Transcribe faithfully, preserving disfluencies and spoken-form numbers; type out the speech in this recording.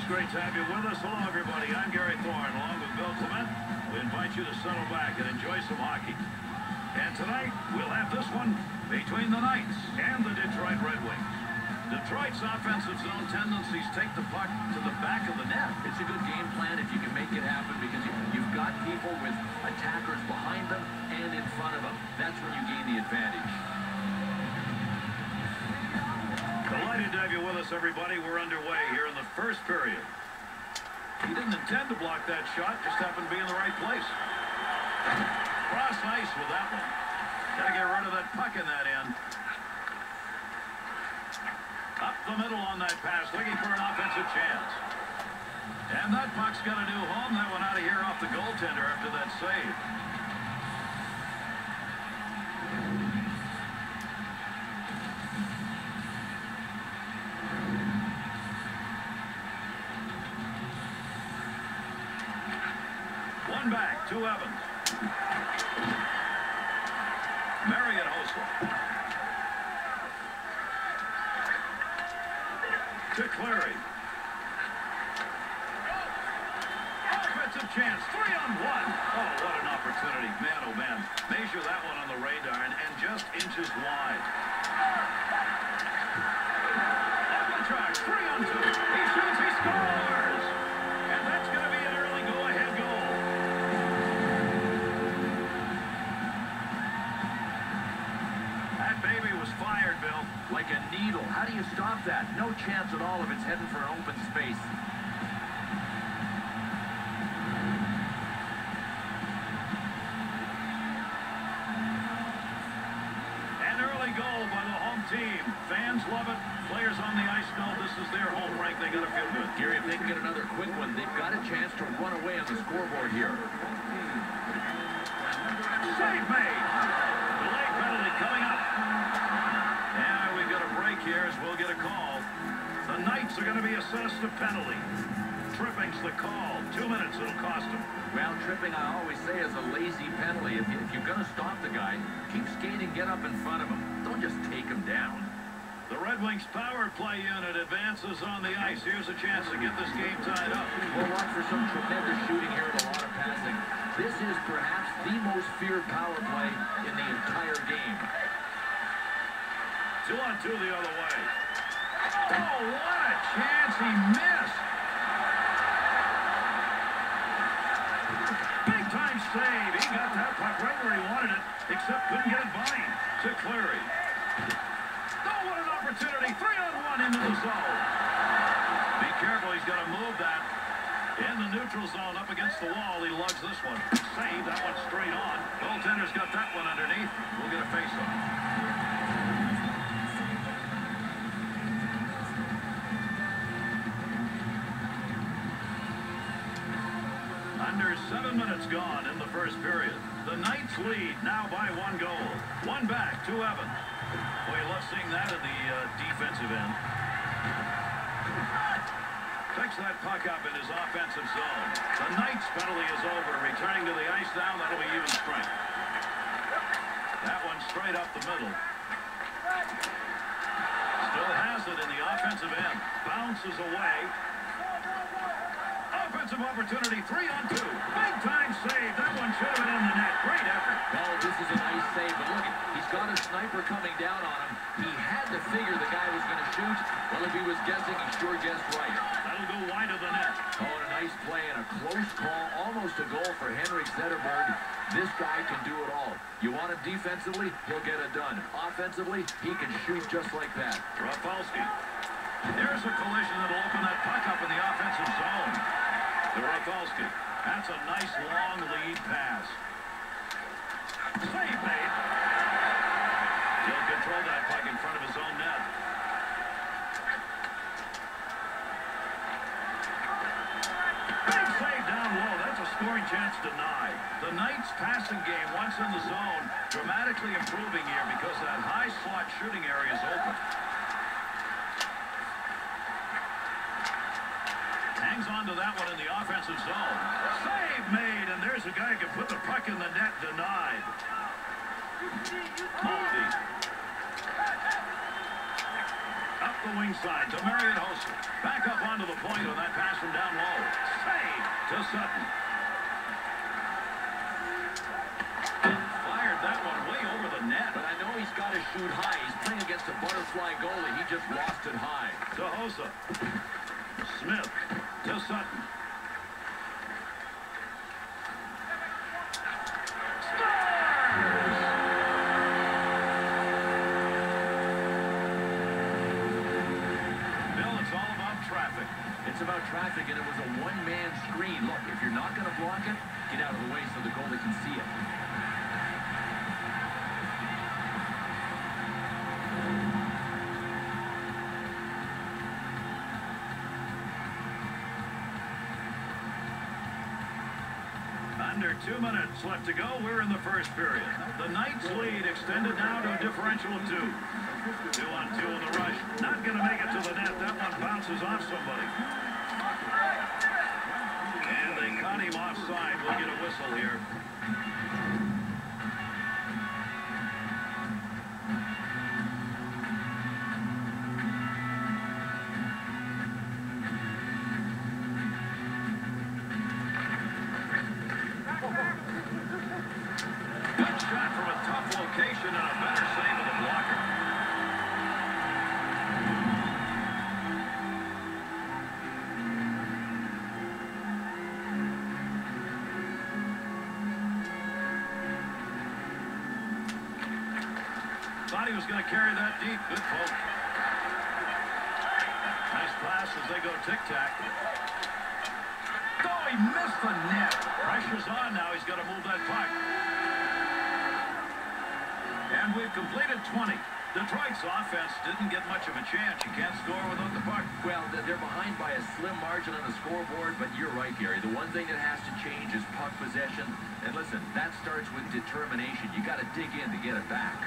great to have you with us. Hello, everybody. I'm Gary Thorne, along with Bill Clement. We invite you to settle back and enjoy some hockey. And tonight, we'll have this one between the Knights and the Detroit Red Wings. Detroit's offensive zone tendencies take the puck to the back of the net. It's a good game plan if you can make it happen because you've got people with attackers behind them and in front of them. That's when you gain the advantage. Delighted to have you with us, everybody. We're underway here in the first period. He didn't intend to block that shot, just happened to be in the right place. Cross ice with that one. Got to get rid of that puck in that end. Up the middle on that pass, looking for an offensive chance. And that puck's got a new home. That one out of here off the goaltender after that save. One back to Evans. Marion Hossel. To Clary. Offensive chance. Three on one. Oh, what an opportunity. Man, oh, man. Measure that one on the radar and, and just inches wide. On the track. Three on two. He shoots. He scores. And that's going to be an early go-ahead goal. That baby was fired, Bill. Like a needle. How do you stop that? No chance at all if it's heading for an open space. An early goal by the home team. Fans love it. Players on the ice know this is their home rink. They got to feel good. Gary, if they can get another quick one, they've got a chance to run away on the scoreboard here. Save made. Delay penalty coming up. And we've got a break here as we'll get a call. The Knights are going to be assessed a penalty. Tripping's the call. Two minutes it'll cost them. Well, tripping, I always say, is a lazy penalty. If, you, if you're going to stop the guy, keep skating, get up in front of him. Don't just take him down. The Red Wings power play unit advances on the ice. Here's a chance to get this game tied up. We'll watch for some tremendous shooting here and a lot of passing. This is perhaps the most feared power play in the entire game. Two on two the other way. Oh, what a chance. He missed. Big time save. He got that puck right where he wanted it, except couldn't get it by him. To Clary. Oh, what an opportunity. Three on one into the zone. Be careful. He's got to move that. In the neutral zone, up against the wall, he lugs this one. Save, that one straight on. Goaltender's got that one underneath. We'll get a face-off. Under seven minutes gone in the first period. The Knights lead now by one goal. One back to Evans. Boy, you love seeing that in the uh, defensive end. Picks that puck up in his offensive zone. The Knights penalty is over. Returning to the ice now, that'll be even strength. That one straight up the middle. Still has it in the offensive end. Bounces away. Offensive opportunity, three on two. Big time save. That one should have been in the net. Great effort. Well, this is a nice save, but look, he's got a sniper coming down on him. He had to figure the guy was going to shoot. Well, if he was guessing, he sure guessed right. That'll go wide of the net. Oh, and a nice play and a close call. Almost a goal for Henrik Zetterberg. This guy can do it all. You want him defensively, he'll get it done. Offensively, he can shoot just like that. Rafalski. There's a collision that'll open that puck up in the offensive zone. To Rafalski. That's a nice long lead pass. Save made. He'll control that puck in front of his own net. Big save down low. That's a scoring chance denied. The Knights passing game once in the zone dramatically improving here because that high slot shooting area is open. Hangs on to that one in the offensive zone. Save made, and there's a guy who can put the puck in the net. Denied. Mulkey. Up the wing side to Marian Hossa. Back up onto the point on that pass from down low. Save to Sutton. Fired that one way over the net. But I know he's got to shoot high. He's playing against a butterfly goalie. He just lost it high. To Hossa. Smith to Sutton. It's about traffic, and it was a one-man screen. Look, if you're not going to block it, get out of the way so the goalie can see it. Under two minutes left to go. We're in the first period. The Knights lead extended now to a differential of two. Two on two in the rush. Not going to make it to the net. That one bounces off somebody. And they caught him offside. We'll get a whistle here. Good shot from a tough location and a better save of the blocker. Thought he was going to carry that deep. Good poke. Nice pass as they go tic-tac. Oh, he missed the net. Pressure's on now. He's got to move that puck. And we've completed twenty. Detroit's offense didn't get much of a chance. You can't score without the puck. Well, they're behind by a slim margin on the scoreboard, but you're right, Gary. The one thing that has to change is puck possession. And listen, that starts with determination. You got to dig in to get it back.